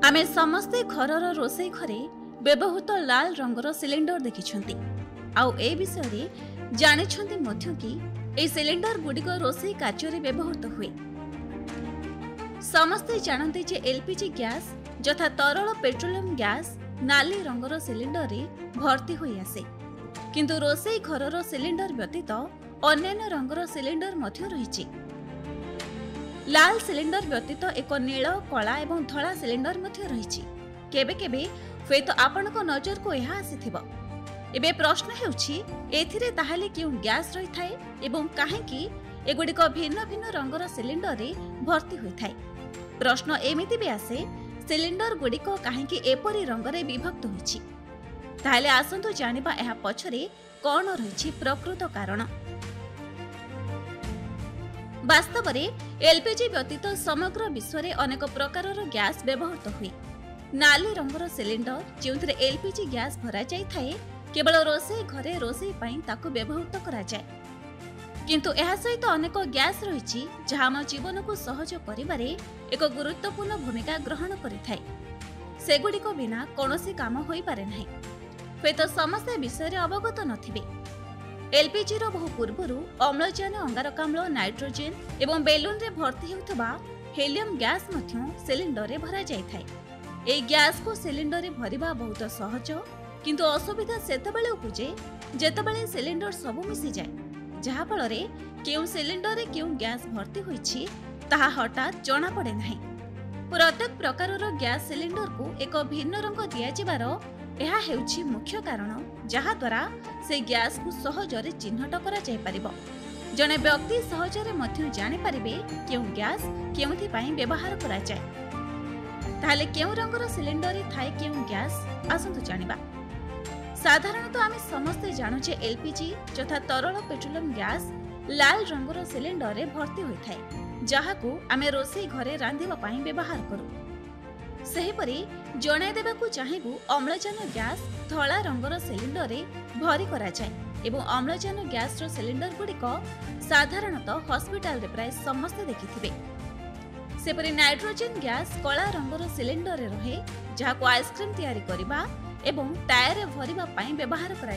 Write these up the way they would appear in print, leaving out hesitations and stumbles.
आमे समस्ते घरर रोषेई घरे व्यवहृत लाल रंगर सिलिंडर देखिछंती आउ ए विषय जानिछंती मध्य कि ए सिलिंडर गुडिक रोषेई कार्य व्यवहृत हुए। समस्ते जानते जे एलपीजी गैस जथा तरल पेट्रोलियम गैस नाली रंगर सिलिंडर रे भर्ती होई आसे, किंतु रोषेई घरर सिलिंडर व्यतीत अन्य रंगर सिलिंडर मध्य रहिछि। लाल सिलिंडर व्यतीत एक नील कला एवं धला सिलिंडर मध्य रहिछि। केबे केबे हुएत आपनक नजर को यह आसीथिबो। एबे प्रश्न हेउछि एथिरे ताहाले क्यों गैस रही थाए एवं काहेकि एगुडिक भिन्न भिन्न रंगर सिलिंडर रे भर्ती होई थाए। प्रश्न एमिति भी आसे सिलिंडर गुडिक काहेकि एपरि रंगरे विभक्त होइछि। ताहाले आसंतु जानिबा एहा पछरे कोन रहिछि प्रकृत कारण। वास्तव में एलपीजी व्यतीत समग्र विश्व में अनेक प्रकारर गैस व्यवहृत हुए। नाली रंगर सिलिंडर जो एलपीजी गैस भरा जाय थाए केवल रोषेई घरे रोषेई पई ताकु व्यवहृत करा जाय, किंतु एहा सहित अनेक गैस रहिछि जहा हम जीवन को सहज करिबारे एक गुरुत्वपूर्ण भूमिका ग्रहण करिथाय। सेगुडिक बिना कोनोसी काम होई पारे नाही। हुएत समस्त विषय अवगत नथिबे। एलपीजी रो बहु पूर्वरु अम्लजान अंगारकाम्ल नाइट्रोजेन एवं बेलून रे भर्ती हेउथबा हेलियम गैस मध्य सिलिंडर रे भरा जाय थाए। ए गैस को सिलिंडर रे भरिबा बहुत सहज, किंतु असुविधा सेतबेले उपजे जेतबेले सिलिंडर सब मिसी जाय, जहा फल रे केउ सिलिंडर रे केउ गैस भर्ती होइछि ताहा हठात जणा पड़े नाही। प्रत्येक प्रकारर गैस सिलिंडर को एक भिन्न रंग दिया जिबार यह हेउछि मुख्य कारण, जहा द्वारा से गैस को सहजरे चिन्हट करा जाय परिबो। जने व्यक्ति सहजरे मध्य जानि परिबे केउ गैस केउथि पई व्यवहार करा जाय। ताले केउ रंगर सिलिंडर रे थाए केउ गैस आसंतु जानिबा। साधारणतः आमे समस्त जानु जे एलपीजी तथा तरल पेट्रोलियम गैस लाल रंगर सिलिंडर रे भर्ती होई थाए, जहा को आमे रोषेई घरे रांधिबा पई व्यवहार करू। सेहीपरि जणाई देबाकू चाहेबू अम्लजान गैस धला रंगर सिलिंडर रे भरी करा जाय एवं अम्लजान गैस रो सिलिंडर गुडिक साधारणतः हॉस्पिटल रे प्राय समस्त देखिथिबे। सेपरि नाइट्रोजन गैस कला रंगर सिलिंडर रे रहे, जहा को आइसक्रीम तैयारी करिबा एवं टायर रे भरिबा पई व्यवहार करा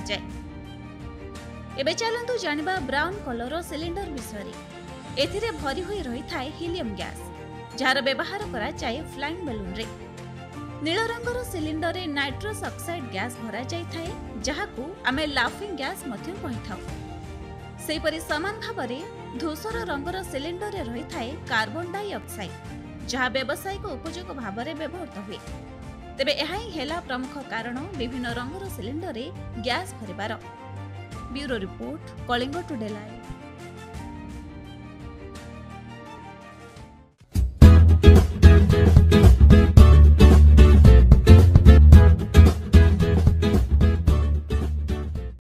जाय। एबे चलंतु जानिबा ब्राउन कलर सिलिंडर विषय। एथिरे भरी होई रही थाए हीलियम गैस, जार व्यवहार करा जाए फ्लाइंग बेलून रे। नील रंगर सिलिंडर रे नाइट्रस ऑक्साइड गैस भरा जाय थाए, जहा को आमे लाफिंग गैस मध्य कहि थाउ। सेपरि समान भाबरे धूसर रंगर सिलिंडर रे रही थाए कार्बन डाई ऑक्साइड, जहा व्यावसायिक उपयोग भाबरे व्यवहृत हुए। तेबे एहा ही हेला प्रमुख कारण विभिन्न रंगर सिलिंडर रे गैस भरिबार। Bureau report, Kalinga today live.